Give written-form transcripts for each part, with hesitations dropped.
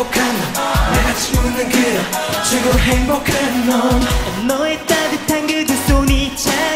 행복한 놈 나같이 웃는 그런 최고로 행복한 놈 너의 따뜻한 그 두 손이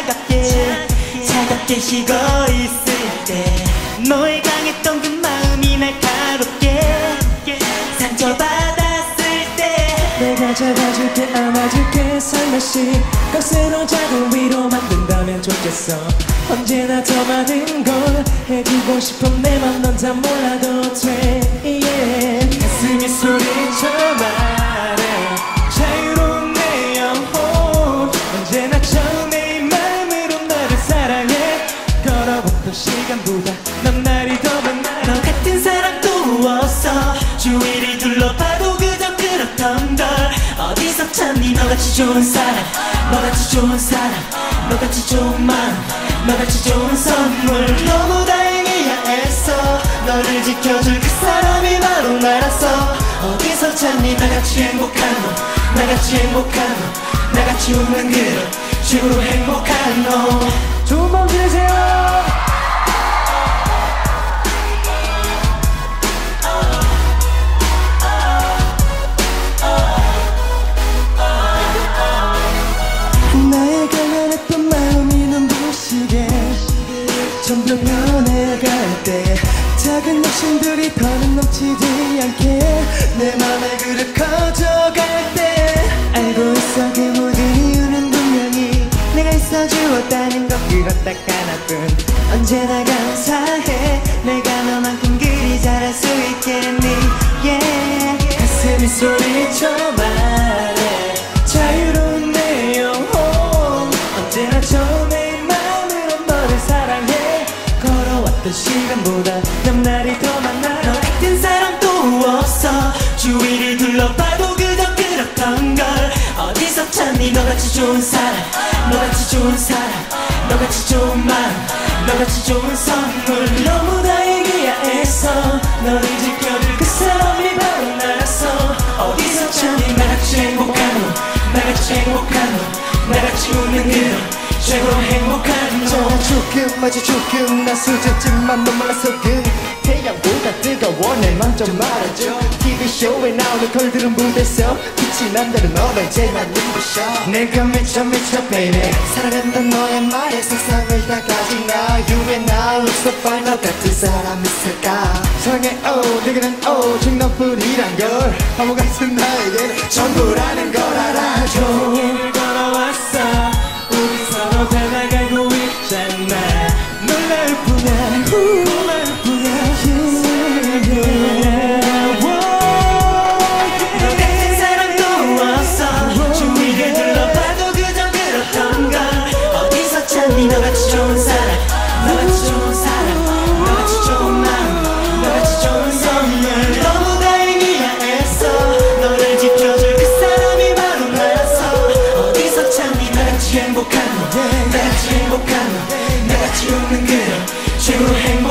차갑게 식어 있을 때 너의 강했던 그 마음이 날카롭게 상처받았을 때 내가 잡아줄게 안아줄게 살며시 거스로 작은 위로 만든다면 좋겠어 언제나 더 많은 걸 해주고 싶은 내 맘 넌 다 몰라도 돼 yeah. 가슴이 소리쳐 말해 자유로운 내 영혼 언제나 처음에 이 마음으로 너를 사랑해 걸어왔던 시간보다 넌 날이 더 많아 너 같은 사람 또 없어 주위를 둘러봐도 그저 그렇던 걸 어디서 찾니 너같이 좋은 사람 너같이 좋은 사람 너같이 좋은 마음 너같이 좋은 선물 너무 다행이야 애써 너를 지켜줄 그 사람이 바로 나라서 어디서 찾니 나같이 행복한 놈 나같이 행복한 놈 나같이 웃는 그런 최고로 행복한 놈 좋은 밤 지내세요. 나의 가난했던 마음이 눈부시게 점점 변해갈 때 작은 욕심들이 더는 넘치지 않게 내 맘의 그릇 커져갈 때 알고 있어 그 모든 이유는 분명히 내가 있어 주었다는 것 그것 딱 하나뿐 언제나 감사해 내가 너만큼 그리 잘할 수 있겠니 yeah. 가슴이 소리쳐 말해 자유로운 내 영혼 언제나 처음에 이 마음으로 너를 사랑해 걸어왔던 시간보다 넌 날이 더 많아 너 같은 사람 또 없어 주위를 둘러봐도 그저 그렇던 걸 어디서 찾니 너같이 좋은 사람 너같이 좋은 사람 너같이 좋은 마음 너같이 좋은 선물 너무 다행이야 애써 너를 지켜줄 그 사람이 바로 나라서 어디서 찾니 나같이 행복한 놈 나같이 행복한 놈 나같이 웃는 그런 최고로 행복한 놈 조금 아주 조금 나 수줍지만 넌 몰라서 그 태양보다 뜨거워 내 맘 좀 말해줘 TV쇼에 나오는 걸들은 무대서 빛이 난다는 너를 제발 눈부셔 내가 미쳐 baby 사랑한단 너의 말에 세상을 다 가진 나 You and I look so fine 너 같은 사람 있을까 사랑해 내게는 오직 너뿐이란 걸 바보 같은 나에게는 전부라는 걸 알아줘 길 걸어왔어 우리 서로 닮아가고 있잖아 놀라울 뿐이야 놀라울 뿐이야 너 같은 사람 또 없어 주위를 둘러봐도 그저 그렇던 걸 어디서 찾니 너같이 좋은 사람 너같이 좋은 사람 너같이 좋은 마음 너같이 좋은 선물 너무 다행이야 애써 너를 지켜줄 그 사람이 바로 나라서 어디서 찾니 나같이 행복한 놈 나같이 행복한 놈 나같이 웃는 그런 최고로 행복한